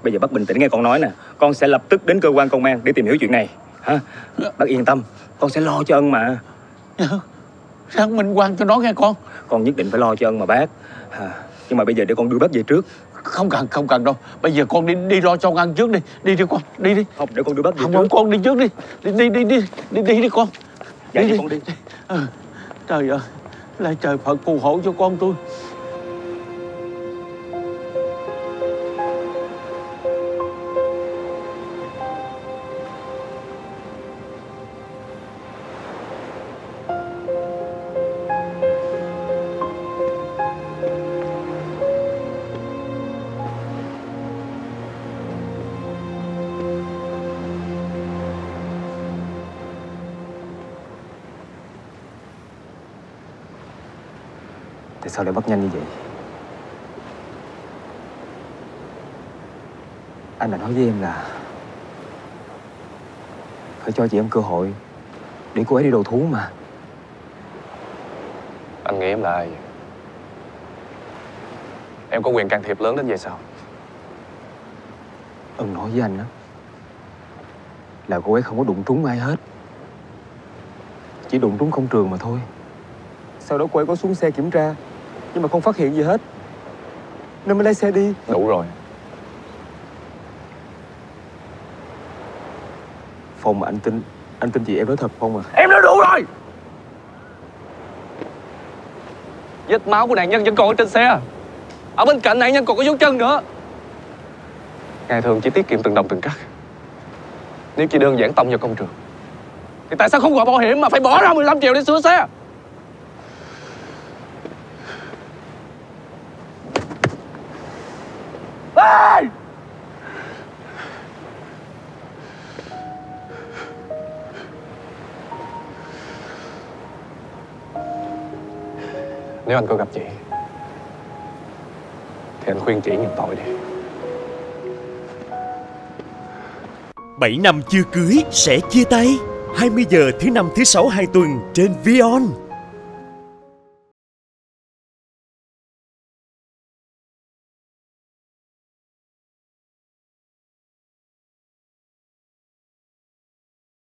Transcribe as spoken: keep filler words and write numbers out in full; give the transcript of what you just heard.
Bây giờ bác bình tĩnh nghe con nói nè. Con sẽ lập tức đến cơ quan công an để tìm hiểu chuyện này ha. Bác yên tâm, con sẽ lo cho Ân mà. Xác minh quan cho nó nghe con. Con nhất định phải lo cho Ân mà bác à, nhưng mà bây giờ để con đưa bác về trước. Không cần, không cần đâu. Bây giờ con đi đi lo cho Ân trước đi. Đi đi con, đi đi. Không, để con đưa bác về không, trước. Không, con đi trước đi. Đi đi đi đi đi đi, đi con. Dạ đi, đi, đi con đi. Ừ. Trời ơi, lại trời Phật phù hộ cho con tôi. Tại sao lại bắt nhanh như vậy? Anh đã nói với em là phải cho chị em cơ hội để cô ấy đi đầu thú mà. Anh nghĩ em là ai vậy? Em có quyền can thiệp lớn đến vậy sao? Ân nói với anh đó là cô ấy không có đụng trúng ai hết, chỉ đụng trúng công trường mà thôi. Sau đó cô ấy có xuống xe kiểm tra nhưng mà không phát hiện gì hết nên mới lấy xe đi. Đủ rồi. Phong mà anh tin, anh tin chị em nói thật Phong à. Em nói đủ rồi. Vết máu của nạn nhân vẫn còn ở trên xe. Ở bên cạnh nạn nhân còn có dấu chân nữa. Ngày thường chỉ tiết kiệm từng đồng từng cắt. Nếu chỉ đơn giản tông vào công trường thì tại sao không gọi bảo hiểm mà phải bỏ ra mười lăm triệu để sửa xe? Ê! Nếu anh có gặp chị thì anh khuyên chị nhận tội đi. bảy năm chưa cưới sẽ chia tay. hai mươi giờ thứ năm thứ sáu hàng tuần trên ViON.